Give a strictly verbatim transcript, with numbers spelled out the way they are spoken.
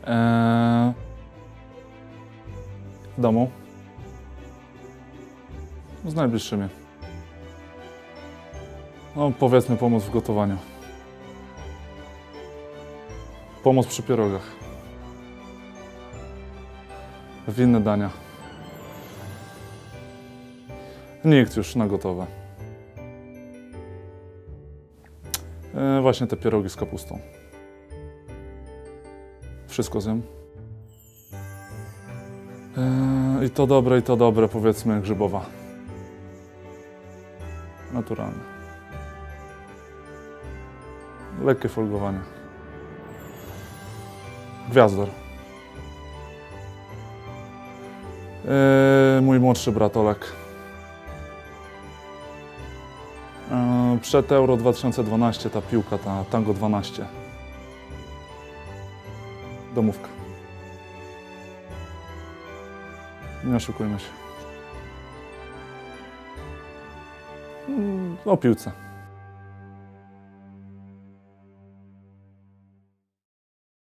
Eee, w domu. Z najbliższymi. No, powiedzmy, pomoc w gotowaniu. Pomoc przy pierogach. W inne dania. Nikt już na gotowe. E, właśnie te pierogi z kapustą. Wszystko zjem. E, I to dobre, i to dobre, powiedzmy, grzybowa. Naturalne. Lekkie folgowanie. Gwiazdor. E, mój młodszy brat Olek. Przed Euro dwa tysiące dwanaście ta piłka, ta Tango dwanaście. Domówka. Nie oszukujmy się. O piłce.